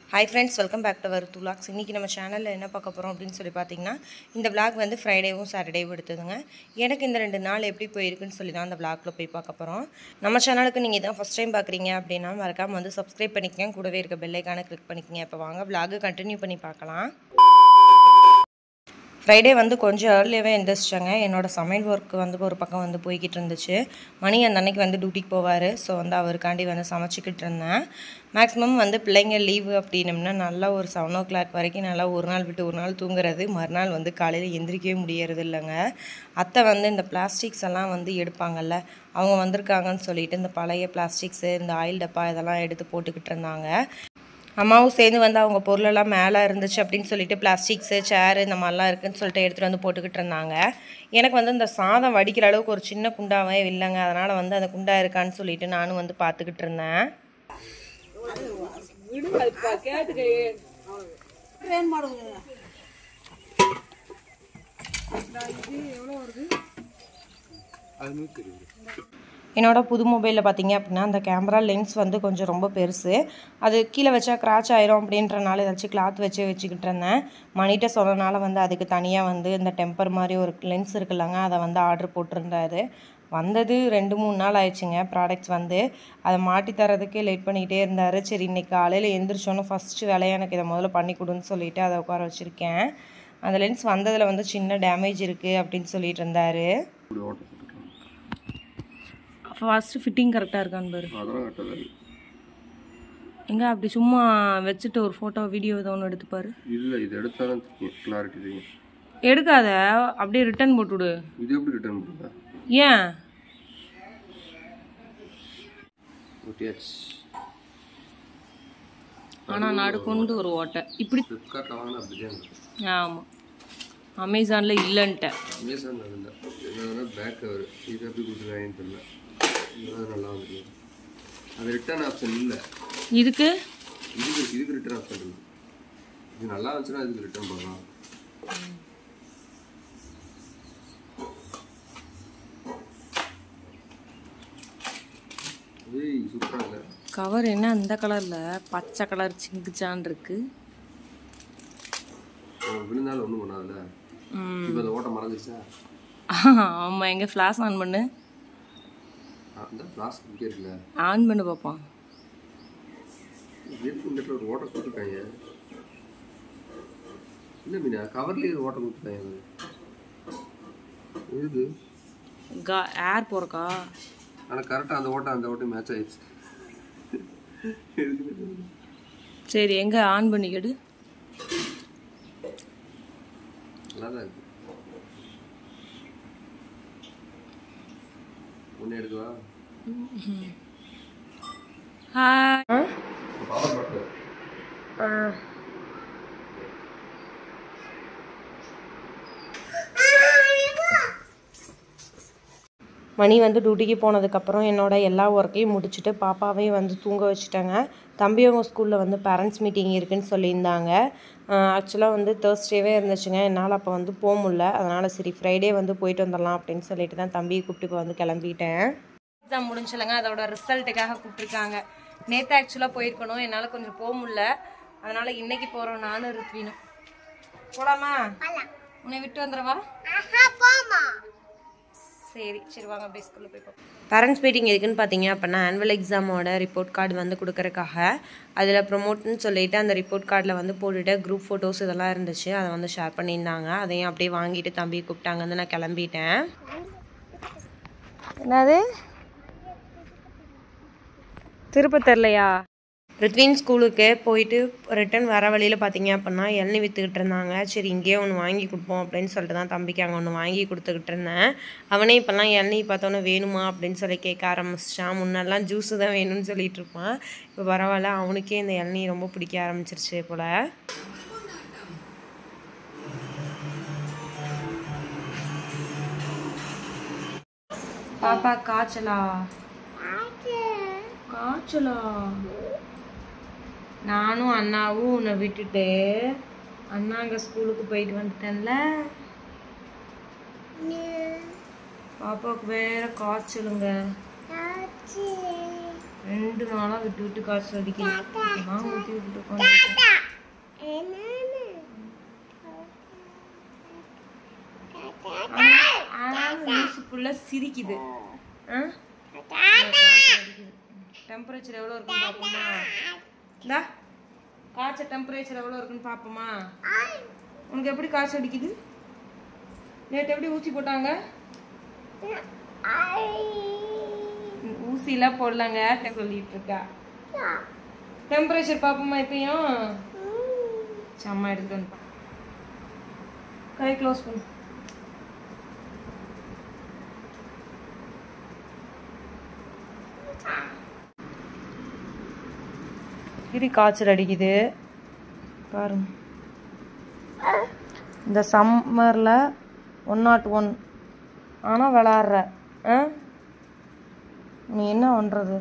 Hi friends, welcome back to our vlogs. இன்னைக்கு நம்ம சேனல்ல என்ன பார்க்க போறோம் அப்படினு சொல்லி பாத்தீங்கன்னா இந்த vlog வந்து ஃப்ரைடேவும் சாட்டர்டேவும் எடுத்ததுங்க. எனக்கு இந்த ரெண்டு நாள் எப்படி போயிருக்குன்னு சொல்லி தான் அந்த vlogல போய் பார்க்க போறோம். நம்ம சேனலுக்கு நீங்க இதான் ஃபர்ஸ்ட் டைம் பார்க்கறீங்க அப்படினா மறக்காம வந்து subscribe பண்ணிக்கங்க, கூடவே இருக்க bell icon-ஐ click பண்ணிக்கங்க. இப்போ வாங்க vlog கண்டினியூ பண்ணி பார்க்கலாம். ஃப்ரைடே வந்து கொஞ்சம் ஏர்லியாகவே எழுந்திரிச்சிட்டாங்க. என்னோட சமையல் ஒர்க் வந்து ஒரு பக்கம் வந்து போய்கிட்டு இருந்துச்சு. மணி அந்த அன்னைக்கு வந்து டியூட்டிக்கு போவார். ஸோ வந்து அவருக்காண்டி வந்து சமைச்சிக்கிட்டு இருந்தேன். மேக்ஸிமம் வந்து பிள்ளைங்க லீவு அப்படின்னம்னா நல்லா ஒரு 7 o'clock வரைக்கும் நல்லா ஒரு நாள் விட்டு ஒரு நாள் தூங்குறது. மறுநாள் வந்து காலையில் எந்திரிக்கவே முடியறது இல்லைங்க. அத்தை வந்து இந்த பிளாஸ்டிக்ஸ் எல்லாம் வந்து எடுப்பாங்கல்ல, அவங்க வந்திருக்காங்கன்னு சொல்லிட்டு இந்த பழைய பிளாஸ்டிக்ஸு, இந்த ஆயில் டப்பா இதெல்லாம் எடுத்து போட்டுக்கிட்டு இருந்தாங்க. அம்மாவும் சேர்ந்து வந்து அவங்க பொருளெல்லாம் மேலே இருந்துச்சு அப்படின்னு சொல்லிட்டு பிளாஸ்டிக்ஸு, சேரு இந்த மாதிரிலாம் இருக்குதுன்னு சொல்லிட்டு எடுத்துகிட்டு வந்து போட்டுக்கிட்டு இருந்தாங்க. எனக்கு வந்து இந்த சாதம் வடிக்கிற அளவுக்கு ஒரு சின்ன குண்டாவே இல்லைங்க. அதனால் வந்து அந்த குண்டா இருக்கான்னு சொல்லிட்டு நானும் வந்து பார்த்துக்கிட்டு இருந்தேன். என்னோட புது மொபைலில் பார்த்தீங்க அப்படின்னா அந்த கேமரா லென்ஸ் வந்து கொஞ்சம் ரொம்ப பெருசு. அது கீழே வச்சா கிராச் ஆயிரும் அப்படின்றனால ஏதாச்சும் கிளாத் வச்சுக்கிட்டு இருந்தேன். மணிகிட்ட சொன்னனால வந்து அதுக்கு தனியாக வந்து இந்த டெம்பர் மாதிரி ஒரு லென்ஸ் இருக்குல்லங்க, அதை வந்து ஆர்டர் போட்டிருந்தாரு. வந்தது 2-3 நாள் ஆயிடுச்சுங்க ப்ராடக்ட்ஸ் வந்து. அதை மாட்டி தரதுக்கே லேட் பண்ணிக்கிட்டே இருந்தார். சரி இன்னைக்கு காலையில் எழுந்திரிச்சோன்னு ஃபஸ்ட்டு வேலையை எனக்கு இதை முதல்ல பண்ணி கொடுன்னு சொல்லிவிட்டு அதை உட்கார வச்சுருக்கேன். அந்த லென்ஸ் வந்ததில் வந்து சின்ன டேமேஜ் இருக்குது அப்படின்னு சொல்லிட்டு இருந்தார். ஃபஸ்ட்டு ஃபிட்டிங் கரெக்டாக இருக்கான்னு பாரு. அதெல்லாம் கரெக்டாக தான் எங்கே அப்படி சும்மா வச்சுட்டு ஒரு ஃபோட்டோ வீடியோ ஏதோ ஒன்று எடுத்துப்பாரு. இல்லை, இது எடுத்தாலும் கிளாரிட்டி தெரியும். எடுக்காத, அப்படியே ரிட்டர்ன் போட்டுவிடு. இது எப்படி ரிட்டர்ன் பண்ணுங்க? ஏன் ஓட்டியாச்சு. ஆனால் நாடு கொண்டு ஒரு ஓட்டை இப்படி ஃப்ளிப்கார்ட்டில் வாங்கினா அப்படிதான். ஆமாம், அமேசானில் இல்லைன்ட்டேன். அமேசானில் இல்லை, என்னன்னா பேக் கவர். இது எப்படி கொடுத்துருக்காங்கன்னு தெரியல. இதெல்லாம் நல்லா வந்துருக்கு. அது ரிட்டர்ன் ஆப்ஷன் இல்லை. இதுக்கு ரிட்டர்ன் ஆப்ஷன் இல்லை. இது நல்லா இருந்துச்சுன்னா இதுக்கு ரிட்டர்ன் பண்ணலாம். சூப்பராக இல்லை. கவர் என்ன அந்த கலரில் பச்சை கலர் சிங்குச்சான் இருக்கு. விழுந்தாலும் ஒன்றும் பண்ணாதுல்ல. இப்போ அந்த ஓட்டை மறந்துச்சா? ஆமாம், எங்கே ஃப்ளாஷ் ஆன் பண்ணு. அந்த ஃப்ளாஷ் இங்கே இருக்குல்ல, ஆன் பண்ணு பார்ப்போம். இந்த ஒரு ஓட்டை கொடுத்துருக்காங்க. இல்லை மீனா, கவர்லேயே ஒரு ஓட்டை கொடுத்துருக்காங்க. இது ஏர் போகிறக்கா? ஆனால் கரெக்டாக அந்த ஓட்டை மேட்ச் ஆயிடுச்சு. சரி, எங்கே ஆன் பண்ணிக்கடு. நல்லா தான் இருக்கு. ஒன்று எடுக்குவா? ஹாய். மணி வந்து டியூட்டிக்கு போனதுக்கப்புறம் என்னோட எல்லா ஒர்க்கையும் முடிச்சுட்டு பாப்பாவையும் வந்து தூங்க வச்சுட்டாங்க. தம்பியவங்க ஸ்கூலில் வந்து பேரண்ட்ஸ் மீட்டிங் இருக்குதுன்னு சொல்லியிருந்தாங்க. ஆக்சுவலாக வந்து தேர்ஸ்டேவே இருந்துச்சுங்க. என்னால் அப்போ வந்து போக முடியல. அதனால் சரி ஃப்ரைடே வந்து போயிட்டு வந்துடலாம் அப்படின்னு சொல்லிட்டு தான் தம்பியை கூப்பிட்டு இப்போ வந்து கிளம்பிட்டேன். எக்ஸாம் முடிஞ்சலங்க, அதோட ரிசல்ட்டுக்காக கூப்பிட்ருக்காங்க. நேற்று ஆக்சுவலாக போயிருக்கணும், என்னால் கொஞ்சம் போக முடியல. அதனால் இன்னைக்கு போகிறோம் நானும் ருத்வினும். போகலாமா? உன்னை விட்டு வந்துடவா? சரி வாங்க அப்படியே ஸ்கூலில் போய் பார்ப்போம். பேரண்ட்ஸ் மீட்டிங் எதுக்குன்னு பார்த்தீங்க அப்படின்னா ஆனுவல் எக்ஸாமோட ரிப்போர்ட் கார்டு வந்து கொடுக்கறக்காக. அதில் ப்ரொமோட்னு சொல்லிவிட்டு அந்த ரிப்போர்ட் கார்டில் வந்து போட்டுட்டு குரூப் ஃபோட்டோஸ் இதெல்லாம் இருந்துச்சு, அதை வந்து ஷேர் பண்ணியிருந்தாங்க. அதையும் அப்படியே வாங்கிட்டு தம்பி கூப்பிட்டாங்க வந்து நான் கிளம்பிட்டேன். என்னது திருப்ப தெரிலையா? ரித்வின் ஸ்கூலுக்கு போயிட்டு ரிட்டன் வர வழியில் பார்த்தீங்க அப்படின்னா இளநீ விற்றுக்கிட்டு இருந்தாங்க. சரி இங்கேயே ஒன்று வாங்கி கொடுப்போம் அப்படின்னு சொல்லிட்டு தான் தம்பிக்கு அங்கே ஒன்று வாங்கி கொடுத்துக்கிட்டு இருந்தேன். அவனே இப்போல்லாம் இளநீ பார்த்தோன்னே வேணுமா அப்படின்னு சொல்லி கேட்க ஆரம்பிச்சிட்டான். முன்னெல்லாம் ஜூஸு தான் வேணும்னு சொல்லிட்டு இருப்பான். இப்போ பரவாயில்ல, அவனுக்கே இந்த இளநீ ரொம்ப பிடிக்க ஆரம்பிச்சிருச்சு போல். பாப்பா காய்ச்சலா? நானும் அண்ணாவும் உன்னை விட்டுட்டு அண்ணாங்க ஸ்கூலுக்கு போயிட்டு வந்துட்டேன்ல. பாப்பாவுக்கு வேற காய்ச்சலுங்க. 2 நாளா விட்டு விட்டு காய்ச்சல் அடிக்குது. ஊற்றி விட்டு பிள்ளை சிரிக்குது. டெம்பரேச்சர் எவ்வளோ இருக்குன்னு பார்ப்போமா? இந்தா காய்ச்சல் டெம்பரேச்சர் எவ்வளோ இருக்குன்னு பார்ப்போமா? உனக்கு எப்படி காய்ச்சல் அடிக்குது? நேற்று எப்படி ஊசி போட்டாங்க? ஊசிலாம் போடலாங்க சொல்லிட்டு இருக்கா. டெம்பரேச்சர் பார்ப்போமா? இப்பயும் செம்ம எடுத்துட்டு வந்து கை க்ளோஸ் பண்ணு. இது காய்ச்சல் அடிக்குது பாருங்க. இந்த சம்மரில் 101 ஆனால் விளாட்ற நீ என்ன பண்ணுறது?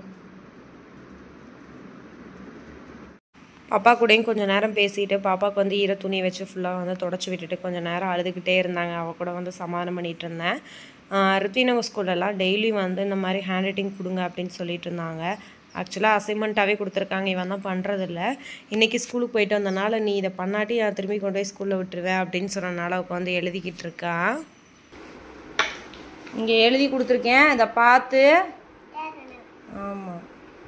பாப்பா கூடயும் கொஞ்சம் நேரம் பேசிட்டு பாப்பாவுக்கு வந்து ஈர துணி வச்சு ஃபுல்லாக வந்து தொடச்சி விட்டுட்டு கொஞ்சம் நேரம் அழுதுகிட்டே இருந்தாங்க. அவள் கூட வந்து சமாதானம் பண்ணிகிட்டு இருந்தேன். ரித்வினவ ஸ்கூல்லலாம் டெய்லி வந்து இந்த மாதிரி ஹேண்ட் ரைட்டிங் கொடுங்க அப்படின்னு சொல்லிட்டு இருந்தாங்க. ஆக்சுவலாக அசைன்மெண்ட்டாகவே கொடுத்துருக்காங்க, இவன் தான் பண்ணுறதில்ல. இன்றைக்கி ஸ்கூலுக்கு போயிட்டு வந்தனால நீ இதை பண்ணாட்டி நான் திரும்பி கொண்டு போய் ஸ்கூலில் விட்டுருவேன் அப்படின்னு சொன்னனால அவளுக்கு வந்து எழுதிக்கிட்டு இருக்கான். இங்கே எழுதி கொடுத்துருக்கேன், இதை பார்த்து. ஆமாம்,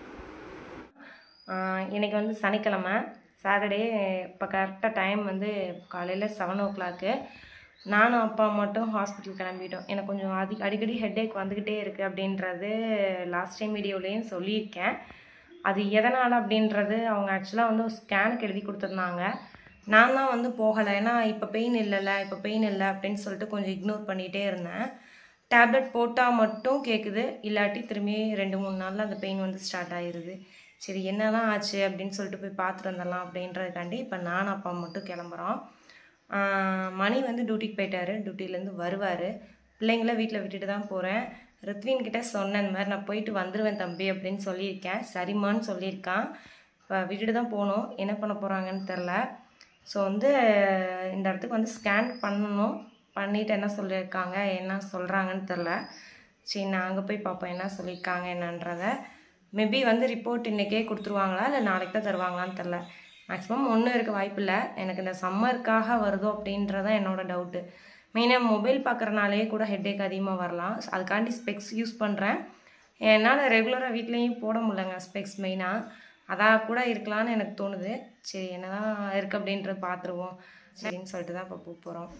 இன்றைக்கி வந்து சனிக்கிழமை, சாட்டர்டே. இப்போ கரெக்டாக டைம் வந்து காலையில் 7 o'clock. நானும் அப்பா மட்டும் ஹாஸ்பிட்டல் கிளம்பிட்டோம். எனக்கு கொஞ்சம் அடிக்கடி ஹெட்டேக் வந்துக்கிட்டே இருக்குது அப்படின்றது லாஸ்ட் டைம் வீடியோலேயும் சொல்லியிருக்கேன். அது எதனால் அப்படின்றது அவங்க ஆக்சுவலாக வந்து ஸ்கேனுக்கு எழுதி கொடுத்துருந்தாங்க. நான் தான் வந்து போகலை, ஏன்னா இப்போ பெயின் இல்லை அப்படின்னு சொல்லிட்டு கொஞ்சம் இக்னோர் பண்ணிகிட்டே இருந்தேன். டேப்லெட் போட்டால் மட்டும் கேட்குது, இல்லாட்டி திரும்பி 2-3 நாளில் அந்த பெயின் வந்து ஸ்டார்ட் ஆகிடுது. சரி என்ன தான் ஆச்சு அப்படின்னு சொல்லிட்டு போய் பார்த்துட்டு வந்துடலாம் அப்படின்றதுக்காண்டி இப்போ நானும் அப்பா மட்டும் கிளம்புறோம். மணி வந்து டியூட்டிக்கு போயிட்டாரு, டியூட்டிலேருந்து வருவார். பிள்ளைங்கள வீட்டில் விட்டுட்டு தான் போகிறேன். ரித்வின்கிட்ட சொன்னேன், இந்த மாதிரி நான் போயிட்டு வந்துடுவேன் தம்பி அப்படின்னு சொல்லியிருக்கேன். சரிம்மான்னு சொல்லியிருக்கான். இப்போ விட்டுட்டு தான் போகணும், என்ன பண்ண போகிறாங்கன்னு தெரில. ஸோ வந்து இந்த இடத்துக்கு வந்து ஸ்கேன் பண்ணணும், பண்ணிவிட்டு என்ன சொல்லியிருக்காங்க என்ன சொல்கிறாங்கன்னு தெரில. சரி நான் அங்கே போய் பார்ப்போம் என்ன சொல்லியிருக்காங்க என்னன்றதை. மேபி வந்து ரிப்போர்ட் இன்றைக்கே கொடுத்துருவாங்களா இல்லை நாளைக்கு தான் தருவாங்களான்னு தெரில. மேக்ஸிமம் ஒன்றும் இருக்க வாய்ப்பு இல்லை. எனக்கு இந்த சம்மருக்காக வருதோ அப்படின்றதான் என்னோடய டவுட்டு. மெயினாக மொபைல் பார்க்குறனாலே கூட ஹெட்டேக் அதிகமாக வரலாம். அதுக்காண்டி ஸ்பெக்ஸ் யூஸ் பண்ணுறேன். என்னால் ரெகுலராக வீட்லேயும் போட முடியலங்க ஸ்பெக்ஸ் மெயினாக. அதாக கூட இருக்கலான்னு எனக்கு தோணுது. சரி என்ன தான் இருக்குது அப்படின்றது பார்த்துருவோம் சரின்னு சொல்லிட்டு தான் இப்போ போகிறோம்.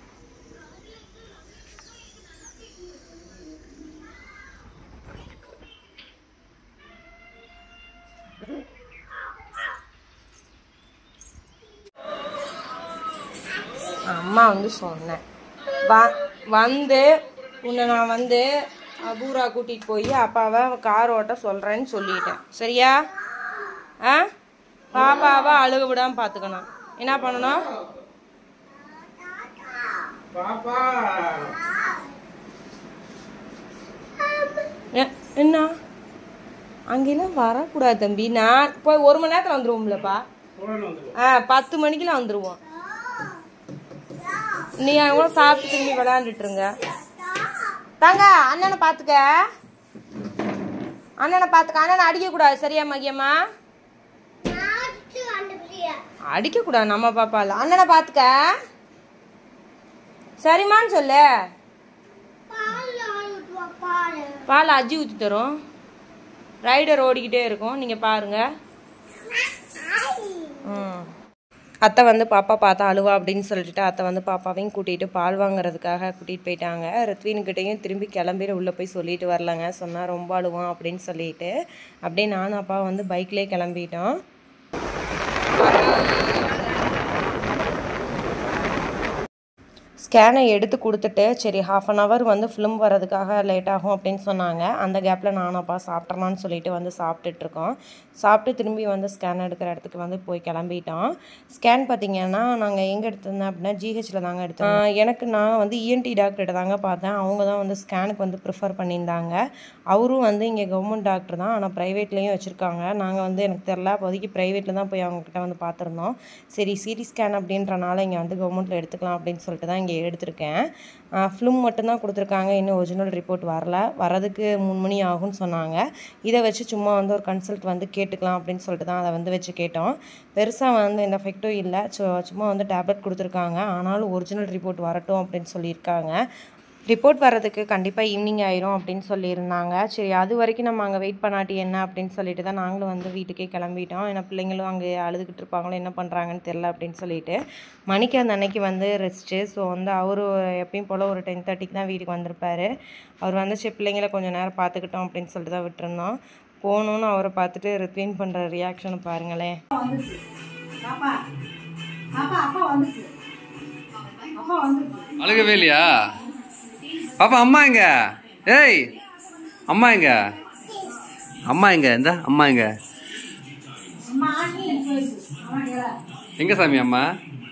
அம்மா வந்து சொன்னேன் வந்து உன்னை நான் வந்து அபூரா கூட்டிகிட்டு போய் அப்பாவை கார் ஓட்ட சொல்கிறேன்னு சொல்லிட்டேன். சரியா? பாப்பாவை அழுக விடாமல் பார்த்துக்கணும். என்ன பண்ணணும்? என்ன அங்கெல்லாம் வரக்கூடாது தம்பி. நான் போய் 1 மணி நேரத்தில் வந்துடுவோம்லப்பா. 10 மணிக்கெல்லாம் வந்துடுவோம். நீ கூட சாப்பிட்டு திரும்பி விளையாண்டுட்டுருங்க. தாங்க அண்ணனை பார்த்துக்க, அண்ணனை அடிக்கக்கூடாது. சரியா மகியம்மா? அடிக்கக்கூடாது நம்ம பாப்பால. அண்ணனை பார்த்துக்க சரிம்மான்னு சொல்லு. பால் அஜி ஊற்றி தரும். ரைடர் ஓடிக்கிட்டே இருக்கும், நீங்கள் பாருங்க. அத்தை வந்து பாப்பா பார்த்தா அழுவா அப்படின்னு சொல்லிட்டு அத்தை வந்து பாப்பாவையும் கூட்டிகிட்டு பால் வாங்குறதுக்காக கூட்டிகிட்டு போயிட்டாங்க. ரித்வின்கிட்டையும் திரும்பி கிளம்பிட்டு உள்ளே போய் சொல்லிட்டு வரலங்க. சொன்னால் ரொம்ப அழுவான் அப்படின்னு சொல்லிட்டு அப்படியே நானும் அப்பா வந்து பைக்லேயே கிளம்பிட்டோம். ஸ்கேனை எடுத்து கொடுத்துட்டு சரி 1/2 hour வந்து ஃபிலிம் வரதுக்காக லேட் ஆகும் அப்படின்னு சொன்னாங்க. அந்த கேப்பில் நானும் அப்பா சாப்பிட்றலான்னு சொல்லிட்டு வந்து சாப்பிட்டுட்ருக்கோம். சாப்பிட்டு திரும்பி வந்து ஸ்கேன் எடுக்கிற இடத்துக்கு வந்து போய் கிளம்பிட்டோம். ஸ்கேன் பார்த்திங்கன்னா நாங்கள் எங்கே எடுத்திருந்தேன் அப்படின்னா ஜிஹெச்சில் தாங்க எடுத்தோம். எனக்கு நான் வந்து இஎன்டி டாக்டர்கிட்ட தாங்க பார்த்தேன். அவங்க தான் வந்து ஸ்கேனுக்கு வந்து ப்ரிஃபர் பண்ணியிருந்தாங்க. அவரும் வந்து இங்கே கவர்மெண்ட் டாக்டர் தான், ஆனால் ப்ரைவேட்லேயும் வச்சுருக்காங்க. நாங்கள் வந்து எனக்கு தெரில, அப்போதைக்கு ப்ரைவேட்டில் தான் போய் அவங்கக்கிட்ட வந்து பார்த்துருந்தோம். சரி சிடி ஸ்கேன் அப்படின்றனால இங்கே வந்து கவர்மெண்ட்டில் எடுத்துக்கலாம் அப்படின்னு சொல்லிட்டு தான் இங்கே எடுத்திருக்கேன். ஃபிலிம் மட்டும்தான் கொடுத்துருக்காங்க, இன்னும் ஒரிஜினல் ரிப்போர்ட் வரதுக்கு 3 மணி ஆகும்னு சொன்னாங்க. இதை வச்சு சும்மா வந்து ஒரு கன்சல்ட் வந்து கேட்டுக்கலாம் அப்படின்னு சொல்லிட்டு தான் அதை வந்து வச்சு கேட்டோம். பெருசாக வந்து எந்த எஃபெக்டும் இல்லை, சும்மா வந்து டேப்லெட் கொடுத்துருக்காங்க. ஆனாலும் ஒரிஜினல் ரிப்போர்ட் வரட்டும் அப்படின்னு சொல்லியிருக்காங்க. ரிப்போர்ட் வர்றதுக்கு கண்டிப்பாக ஈவினிங் ஆயிரும் அப்படின்னு சொல்லியிருந்தாங்க. சரி அது வரைக்கும் நம்ம அங்கே வெயிட் பண்ணாட்டி என்ன அப்படின்னு சொல்லிட்டு தான் நாங்களும் வந்து வீட்டுக்கே கிளம்பிட்டோம். ஏன்னா பிள்ளைங்களும் அங்கே அழுதுகிட்டு இருப்பாங்களோ என்ன பண்ணுறாங்கன்னு தெரில அப்படின்னு சொல்லிட்டு. மணிக்கு அந்த அன்னைக்கு வந்து ரெஸ்ட்டு. ஸோ வந்து அவரு எப்பயும் போல் ஒரு 10:30க்கு தான் வீட்டுக்கு வந்திருப்பார். அவர் வந்து சரி பிள்ளைங்கள கொஞ்சம் நேரம் பார்த்துக்கிட்டோம் அப்படின்னு சொல்லிட்டு தான் விட்டுருந்தோம். போகணுன்னு அவரை பார்த்துட்டு ரித்வின் பண்ணுற ரியாக்ஷனை பாருங்களேன். அழுகவே இல்லையா பாப்பா? அம்மா எங்க? ஏய் அம்மா எங்க? அம்மா எங்க? இந்த அம்மா எங்க? எங்க சாமி அம்மா?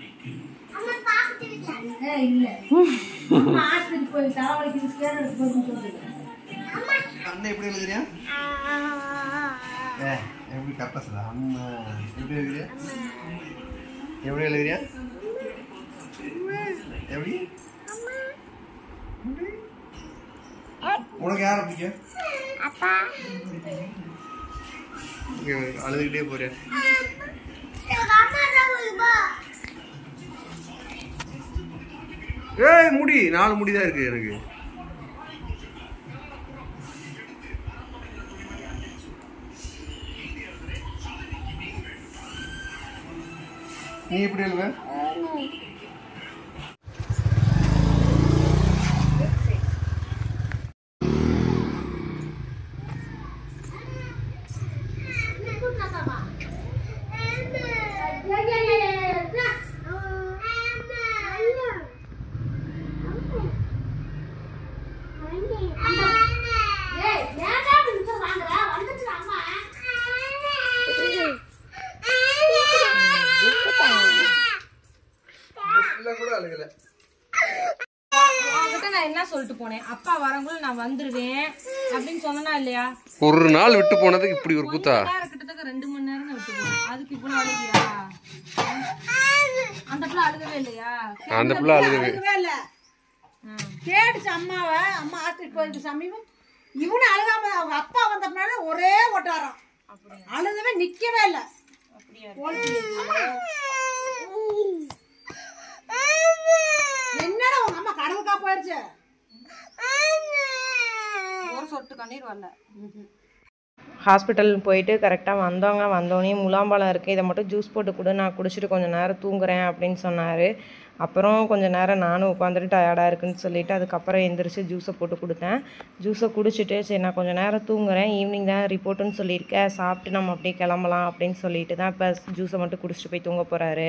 அண்ணன் எப்படி எழுதுறியா? எப்படி கரெக்டா சொல்ல? அம்மா எப்படி எழுதுறியா? எப்படி எழுதுறியா? எப்படி? உனக்கு யாரை பிடிக்கும்? அப்பா. அழுதுகிட்டே போறேன். ஏய் முடி 4 முடிதான் இருக்கு எனக்கு. நீ எப்படி எழுதுவ? நான் என்ன சொல்லிட்டு போனேன், அப்பா வரங்குள்ள நான் வந்துருவேன் அப்படின்னு சொன்னா இல்லையா? ஒரு நாள் விட்டு போனதுக்கு இப்படி ஒரு கூத்தா? கிட்டத்தட்ட 2 மணி நேரம் விட்டு போனேன். அதுக்கு இவ்வளவு அழுகியா? அந்த பிள்ளை அழுகவே இல்லையா? அந்த பிள்ளை அழுகவே இல்ல. கேட்டுச்சு அம்மாவை. அம்மா ஆத்துக்கு போயிட்டு சமீபம் இவனு அழுகாம அவங்க அப்பா வந்தப்பனால ஒரே ஒட்டாரம் அழுகவே நிக்கவே இல்லை. என்னடா உங்க அம்மா கடலுக்கா போயிருச்சு? ஒரு சொட்டு கண்ணீர் வரல. ஹாஸ்பிட்டல் போயிட்டு கரெக்டாக வந்தோடனே முலாம்பழம் இருக்குது, இதை மட்டும் ஜூஸ் போட்டு கொடு, நான் குடிச்சிட்டு கொஞ்சம் நேரம் தூங்குறேன் அப்படின்னு சொன்னார். அப்புறம் கொஞ்சம் நேரம் நானும் உட்காந்துட்டு டயர்டாக இருக்குன்னு சொல்லிவிட்டு அதுக்கப்புறம் எந்திரிச்சு ஜூஸை போட்டு கொடுத்தேன். ஜூஸை குடிச்சிட்டு சரி நான் கொஞ்சம் நேரம் தூங்குறேன், ஈவினிங் தான் ரிப்போர்ட்டுன்னு சொல்லியிருக்கேன், சாப்பிட்டு நம்ம அப்படியே கிளம்பலாம் அப்படின்னு சொல்லிட்டு தான் இப்போ ஜூஸை மட்டும் குடிச்சிட்டு போய் தூங்க போகிறாரு.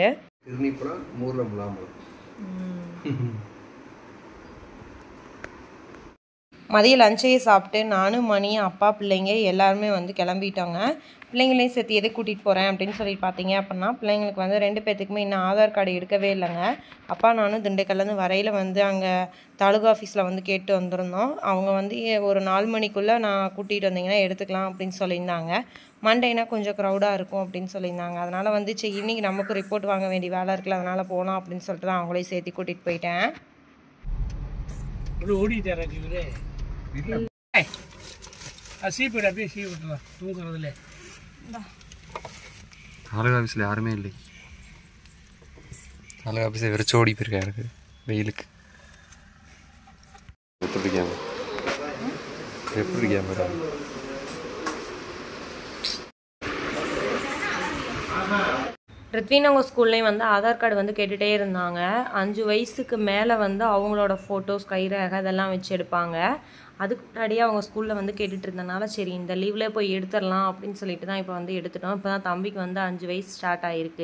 மதியம் லஞ்சையே சாப்பிட்டு நானும் மணி அப்பா பிள்ளைங்க எல்லாருமே வந்து கிளம்பிட்டோங்க. பிள்ளைங்களையும் சேர்த்து எது கூட்டிகிட்டு போகிறேன் அப்படின்னு சொல்லிட்டு பார்த்தீங்க அப்படின்னா பிள்ளைங்களுக்கு வந்து 2 பேர்த்துக்குமே இன்னும் ஆதார் கார்டு எடுக்கவே இல்லைங்க. அப்பா நானும் திண்டுக்கல்லேருந்து வரையில் வந்து அங்கே தாலுகா ஆஃபீஸில் வந்து கேட்டு வந்திருந்தோம். அவங்க வந்து ஒரு 4 மணிக்குள்ளே நான் கூட்டிகிட்டு வந்தீங்கன்னா எடுத்துக்கலாம் அப்படின்னு சொல்லியிருந்தாங்க. மண்டேனா கொஞ்சம் க்ரௌடாக இருக்கும் அப்படின்னு சொல்லியிருந்தாங்க. அதனால் வந்து சரி ஈவினிங் நமக்கு ரிப்போர்ட் வாங்க வேண்டிய வேலை இருக்குல்ல, அதனால் போகலாம் அப்படின்னு சொல்லிட்டு தான் அவங்களையும் சேர்த்து கூட்டிகிட்டு போயிட்டேன். தாலுகா ஆஃபீஸில் யாருமே இல்லை. தாலுகா ஆஃபீஸை வெறிச்சு ஓடி போயிருக்கேன் எனக்கு வெயிலுக்கு. எப்படி கேமரா ரித்வின் அவங்க ஸ்கூல்லேயும் வந்து ஆதார் கார்டு வந்து கேட்டுகிட்டே இருந்தாங்க. 5 வயசுக்கு மேலே வந்து அவங்களோட ஃபோட்டோஸ் கைரேகை இதெல்லாம் வச்சு எடுப்பாங்க. அதுக்கு முன்னாடியே அவங்க ஸ்கூலில் வந்து கேட்டுட்டு இருந்தனால சரி இந்த லீவ்லேயே போய் எடுத்துடலாம் அப்படின்னு சொல்லிட்டு தான் இப்போ வந்து எடுத்துட்டோம். இப்போ தான் தம்பிக்கு வந்து 5 வயசு ஸ்டார்ட் ஆகிருக்கு.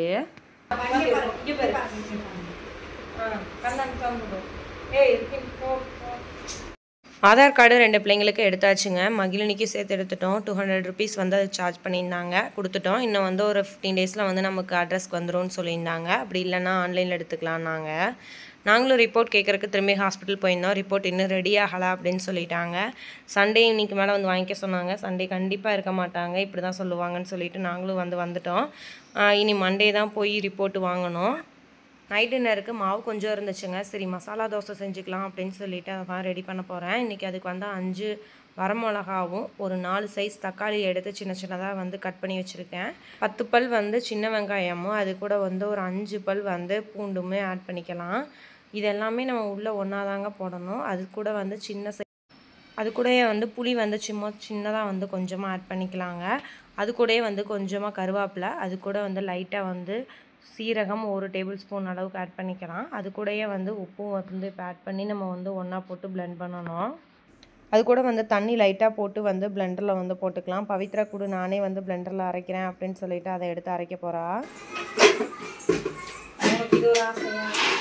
ஆதார் கார்டு 2 பிள்ளைங்களுக்கு எடுத்தாச்சுங்க. மகிழினிக்கு சேர்த்து எடுத்துட்டோம். 200 ருபீஸ் வந்து அது சார்ஜ் பண்ணியிருந்தாங்க, கொடுத்துட்டோம். இன்னும் வந்து ஒரு 15 டேஸில் வந்து நமக்கு அட்ரஸ்க்கு வந்துடும்னு சொல்லியிருந்தாங்க. அப்படி இல்லைன்னா ஆன்லைனில் எடுத்துக்கலான்னாங்க. நாங்களும் ரிப்போர்ட் கேட்குறக்கு திரும்பி ஹாஸ்பிட்டல் போயிருந்தோம். ரிப்போர்ட் இன்னும் ரெடி ஆகலை அப்படின்னு சொல்லிட்டாங்க. சண்டே இன்னைக்கு மேலே வந்து வாங்கிக்க சொன்னாங்க. சண்டே கண்டிப்பாக இருக்க மாட்டாங்க, இப்படி தான் சொல்லுவாங்கன்னு சொல்லிட்டு நாங்களும் வந்துட்டோம். இனி மண்டே தான் போய் ரிப்போர்ட் வாங்கணும். நைட் டின்னருக்கு மாவு கொஞ்சம் இருந்துச்சுங்க. சரி மசாலா தோசை செஞ்சுக்கலாம் அப்படின்னு சொல்லிட்டு அதை ரெடி பண்ண போகிறேன். இன்றைக்கி அதுக்கு வந்து 5 வரமிளகாவும் ஒரு 4 சைஸ் தக்காளி எடுத்து சின்ன சின்னதாக வந்து கட் பண்ணி வச்சுருக்கேன். 10 பல் வந்து சின்ன வெங்காயமும் அது கூட வந்து ஒரு 5 பல் வந்து பூண்டுமே ஆட் பண்ணிக்கலாம். இது எல்லாமே நம்ம உள்ளே ஒன்றா தாங்க போடணும். அது கூட வந்து அது கூடயே வந்து புளி வந்து சின்னதாக வந்து கொஞ்சமாக ஆட் பண்ணிக்கலாங்க. அது கூடயே வந்து கொஞ்சமாக கருவேப்பிலை, அது கூட வந்து லைட்டாக வந்து சீரகம் 1 டேபிள் ஸ்பூன் அளவுக்கு ஆட் பண்ணிக்கலாம். அது கூடயே வந்து உப்பும் வந்து இப்போ ஆட் பண்ணி நம்ம வந்து ஒன்றா போட்டு பிளெண்ட் பண்ணணும். அது கூட வந்து தண்ணி லைட்டாக போட்டு வந்து பிளெண்டரில் வந்து போட்டுக்கலாம். பவித்ரா கூட நானே வந்து பிளெண்டரில் அரைக்கிறேன் அப்படின்னு சொல்லிட்டு அதை எடுத்து அரைக்க போகிறா. இது ஒரு ஆசையா?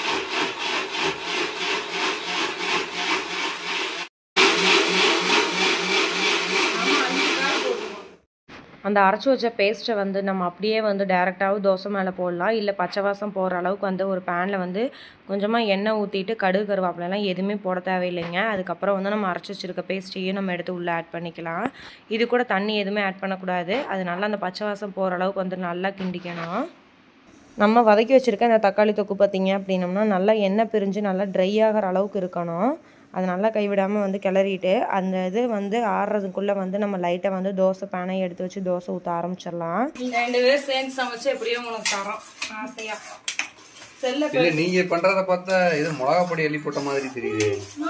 அந்த அரைச்சி வச்ச பேஸ்ட்டை வந்து நம்ம அப்படியே வந்து டேரெக்டாகவும் தோசை மேலே போடலாம். இல்லை பச்சை வாசம் போகிற அளவுக்கு வந்து ஒரு பேனில் வந்து கொஞ்சமாக எண்ணெய் ஊற்றிட்டு கடுகு கருவேப்பிலைலாம் எதுவுமே போட தேவையில்லைங்க. அதுக்கப்புறம் வந்து நம்ம அரைச்சி வச்சுருக்க பேஸ்ட்டையும் நம்ம எடுத்து உள்ளே ஆட் பண்ணிக்கலாம். இது கூட தண்ணி எதுவுமே ஆட் பண்ணக்கூடாது. அது நல்லா அந்த பச்சை வாசம் போகிற அளவுக்கு வந்து நல்லா கிண்டிக்கணும். நம்ம வதக்கி வச்சுருக்க இந்த தக்காளி தொக்கு பார்த்திங்க அப்படின்னம்னா நல்லா எண்ணெய் பிரிஞ்சு நல்லா ட்ரை ஆகிற அளவுக்கு இருக்கணும். அது நல்லா கைவிடாமல் வந்து கிளறிட்டு அந்த இது வந்து ஆறுறதுக்குள்ளே வந்து நம்ம லைட்டாக வந்து தோசை பேனை எடுத்து வச்சு தோசை ஊற்ற ஆரம்பிச்சிடலாம். 2 பேர் சேர்ந்து சமைச்சு எப்படியோ உனக்கு தரோம் ஆசையா. இல்லை நீங்கள் பண்ணுறத பார்த்தா இது மிளகா பொடி அள்ளி போட்ட மாதிரி தெரியுது.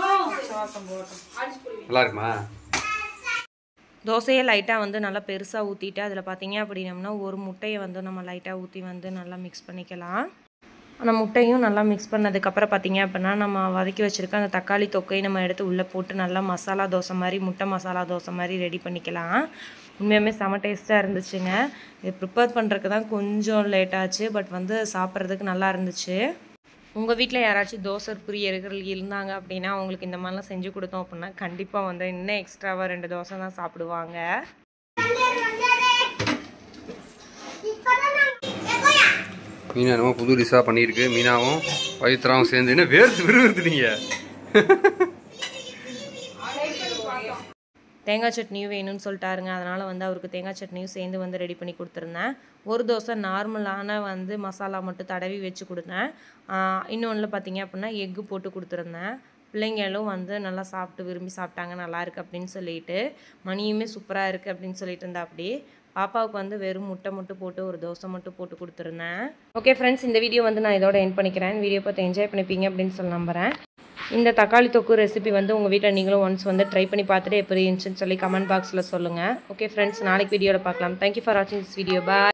நல்லா இருக்குமா? தோசையை லைட்டாக வந்து நல்லா பெருசாக ஊற்றிட்டு அதில் பார்த்தீங்க அப்படின்னம்னா ஒரு முட்டையை வந்து நம்ம லைட்டாக ஊற்றி வந்து நல்லா மிக்ஸ் பண்ணிக்கலாம். அந்த முட்டையும் நல்லா மிக்ஸ் பண்ணதுக்கப்புறம் பார்த்திங்க அப்படின்னா நம்ம வதக்கி வச்சுருக்க அந்த தக்காளி தொக்கையும் நம்ம எடுத்து உள்ளே போட்டு நல்லா மசாலா தோசை மாதிரி முட்டை மசாலா தோசை மாதிரி ரெடி பண்ணிக்கலாம். உண்மையுமே செம டேஸ்ட்டாக இருந்துச்சுங்க. இது ப்ரிப்பேர் பண்ணுறதுக்கு தான் கொஞ்சம் லேட் ஆச்சு, பட் வந்து சாப்பிட்றதுக்கு நல்லா இருந்துச்சு. உங்கள் வீட்டில் யாராச்சும் தோசை பிரியர்கள் இருந்தாங்க அப்படின்னா அவங்களுக்கு இந்த மாதிரிலாம் செஞ்சு கொடுத்தோம் அப்படின்னா கண்டிப்பாக வந்து இன்னும் எக்ஸ்ட்ராவாக 2 தோசை தான் சாப்பிடுவாங்க. மீனா என்னமோ புது டிஷ்ஷாக பண்ணியிருக்கு. மீனாவும் பவித்ராவும் சேர்ந்து என்ன விறுவிறுத்துட்டீங்க. தேங்காய் சட்னியும் வேணும்னு சொல்லிட்டாருங்க. அதனால் வந்து அவருக்கு தேங்காய் சட்னியும் சேர்ந்து வந்து ரெடி பண்ணி கொடுத்துருந்தேன். ஒரு தோசை நார்மலான வந்து மசாலா மட்டும் தடவி வச்சு கொடுத்தேன். இன்னொன்றில் பார்த்தீங்க அப்படின்னா எக்கு போட்டு கொடுத்துருந்தேன். பிள்ளைங்களும் வந்து நல்லா சாப்பிட்டு விரும்பி சாப்பிட்டாங்க, நல்லா இருக்குது அப்படின்னு சொல்லிட்டு. மணியுமே சூப்பராக இருக்குது அப்படின்னு சொல்லிட்டு இருந்தா. அப்படி பாப்பாவுக்கு வந்து வெறும் முட்டை மட்டும் போட்டு ஒரு தோசை மட்டும் போட்டு கொடுத்துருந்தேன். ஓகே ஃப்ரெண்ட்ஸ், இந்த வீடியோ வந்து நான் இதோட எண்ட் பண்ணிக்கிறேன். வீடியோ பார்த்து என்ஜாய் பண்ணிப்பீங்க அப்படின்னு சொல்லி நம்புகிறேன். இந்த தக்காளி தொக்கு ரெசிபி வந்து உங்கள் வீட்டில் நீங்களும் ஒன்ஸ் வந்து ட்ரை பண்ணி பார்த்துட்டு எப்படி இருந்துச்சுன்னு சொல்லி கமெண்ட் பாக்ஸில் சொல்லுங்கள். ஓகே ஃப்ரெண்ட்ஸ், நாளைக்கு வீடியோவில் பார்க்கலாம். தேங்க்யூ ஃபார் வாட்சிங் திஸ் வீடியோ. பாய்.